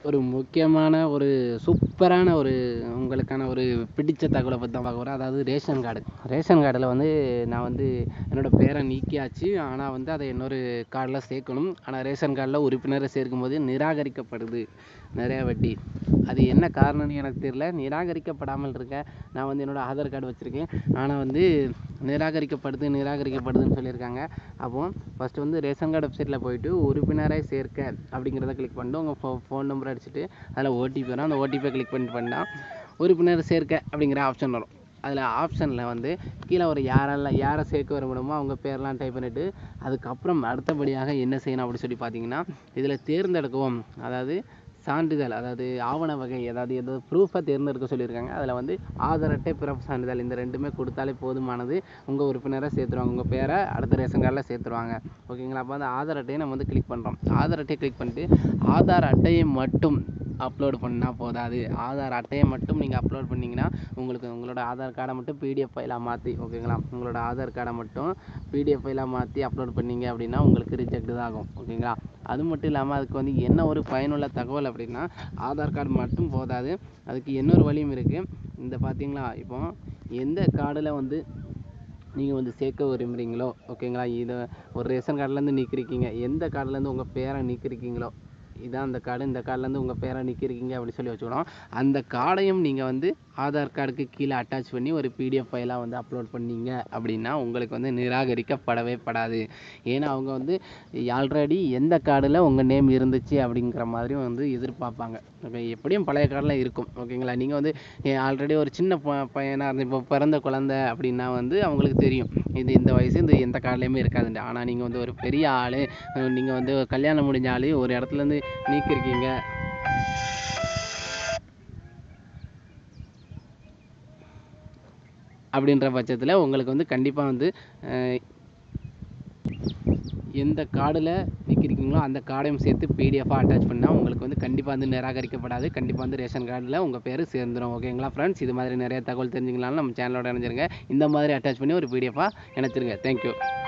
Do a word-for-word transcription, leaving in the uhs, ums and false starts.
ஒரு முக்கியமான ஒரு சூப்பரான ஒரு உங்களுக்கான ஒரு பிடிச்ச தகவலை பற்றி தான் பார்க்க போகிறேன். அதாவது ரேஷன் கார்டு. ரேஷன் கார்டில் வந்து நான் வந்து என்னோடய பேரை நீக்கியாச்சு. ஆனால் வந்து அதை இன்னொரு கார்டில் சேர்க்கணும். ஆனால் ரேஷன் கார்டில் உறுப்பினரை சேர்க்கும்போது நிராகரிக்கப்படுது நிறையா வட்டி. அது என்ன காரணம்னு எனக்கு தெரியல. நிராகரிக்கப்படாமல் இருக்க நான் வந்து என்னோடய ஆதார் கார்டு வச்சுருக்கேன். ஆனால் வந்து நிராகரிக்கப்படுது நிராகரிக்கப்படுதுன்னு சொல்லியிருக்காங்க. அப்போது ஃபஸ்ட்டு வந்து ரேஷன் கார்டு வெப்சைட்டில் போயிட்டு உறுப்பினரை சேர்க்க அப்படிங்கிறத கிளிக் பண்ணிட்டு உங்கள் ஃபோ ஃபோன் நம்பர் அடிச்சுட்டு அதில் ஓடிபி வரும். அந்த ஓடிபியை கிளிக் பண்ணிட்டு பண்ணால் உறுப்பினர் சேர்க்க அப்படிங்கிற ஆப்ஷன் வரும். அதில் ஆப்ஷனில் வந்து கீழே ஒரு யாரெல்லாம் யாரை சேர்க்க விரும்பணுமோ அவங்க பேரெலாம் டைப் பண்ணிவிட்டு அதுக்கப்புறம் அடுத்தபடியாக என்ன செய்யணும் அப்படின்னு சொல்லி பார்த்தீங்கன்னா, இதில் தேர்ந்தெடுக்கவும், அதாவது சான்றிதழ், அதாவது ஆவண வகை, அதாவது ஏதோ ப்ரூஃபை தேர்ந்தெடுக்க சொல்லியிருக்காங்க. அதில் வந்து ஆதார் அட்டை, பிறப்பு சான்றிதழ் இந்த ரெண்டுமே கொடுத்தாலே போதுமானது. உங்கள் உறுப்பினரை சேர்த்துருவாங்க. உங்கள் பேரை அடுத்த ரேஷன் கார்டில் சேர்த்துருவாங்க. ஓகேங்களா? அப்போ அந்த ஆதார் அட்டையை நம்ம வந்து கிளிக் பண்ணுறோம். ஆதார் அட்டையை கிளிக் பண்ணிட்டு ஆதார் அட்டையை மட்டும் அப்லோட் பண்ணால் போதாது. ஆதார் அட்டையை மட்டும் நீங்கள் அப்லோட் பண்ணிங்கன்னா உங்களுக்கு உங்களோட ஆதார் கார்டை மட்டும் பிடிஎஃப் ஃபைலாக மாற்றி, ஓகேங்களா, உங்களோட ஆதார் கார்டை மட்டும் பிடிஎஃப் ஃபைலாக மாற்றி அப்லோட் பண்ணிங்க அப்படின்னா உங்களுக்கு ரிஜெக்ட் தான் ஆகும். ஓகேங்களா? அது மட்டும் இல்லாமல் அதுக்கு வந்து என்ன ஒரு பயனுள்ள தகவல் அப்படின்னா, ஆதார் கார்டு மட்டும் போதாது, அதுக்கு இன்னொரு வழியும் இருக்குது. இந்த பார்த்தீங்களா, இப்போ எந்த கார்டில் வந்து நீங்கள் வந்து சேர்க்க விரும்புகிறீங்களோ, ஓகேங்களா, இதை ஒரு ரேஷன் கார்டுலேருந்து நீக்கிருக்கீங்க, எந்த கார்டுலேருந்து உங்கள் பேரை நீக்கிருக்கீங்களோ, இதான் அந்த கார்டு, இந்த கார்டுலேருந்து உங்கள் பேரை நீக்கிருக்கீங்க அப்படின்னு சொல்லி வச்சுக்கணும். அந்த கார்டையும் நீங்கள் வந்து ஆதார் கார்டுக்கு கீழே அட்டாச் பண்ணி ஒரு பிடிஎஃப் ஃபைலாக வந்து அப்லோட் பண்ணீங்க அப்படின்னா உங்களுக்கு வந்து நிராகரிக்கப்படவே படாது. ஏன்னா அவங்க வந்து ஆல்ரெடி எந்த கார்டில் உங்கள் நேம் இருந்துச்சு அப்படிங்கிற மாதிரியும் வந்து எதிர்பார்ப்பாங்க. ஓகே, எப்படியும் பழைய கார்டில் இருக்கும். ஓகேங்களா? நீங்கள் வந்து ஆல்ரெடி ஒரு சின்ன ப பையனாக இருந்து இப்போ பிறந்த குழந்தை அப்படின்னா வந்து அவங்களுக்கு தெரியும் இது இந்த வயசு இந்த எந்த கார்டுலேயுமே இருக்காதுண்டு. ஆனால் நீங்கள் வந்து ஒரு பெரிய ஆள், நீங்கள் வந்து கல்யாணம் முடிஞ்ச ஆள், ஒரு இடத்துலேருந்து நீக்கிருக்கீங்க அப்படின்ற பட்சத்தில் உங்களுக்கு வந்து கண்டிப்பாக வந்து எந்த கார்டில் நீக்கிருக்கீங்களோ அந்த கார்டையும் சேர்த்து பிடிஎஃபாக அட்டாச் பண்ணால் உங்களுக்கு வந்து கண்டிப்பாக வந்து நிராகரிக்கப்படாது. கண்டிப்பாக வந்து ரேஷன் கார்டில் உங்கள் பேர் சேர்ந்துடும். ஓகேங்களா ஃப்ரெண்ட்ஸ்? இது மாதிரி நிறைய தகவல் தெரிஞ்சுக்கலாம்னு நம்ம சேனலோட இணைஞ்சிருங்க. இந்த மாதிரி அட்டாச் பண்ணி ஒரு பிடிஎஃபாக இணைச்சிருங்க. தேங்க்யூ.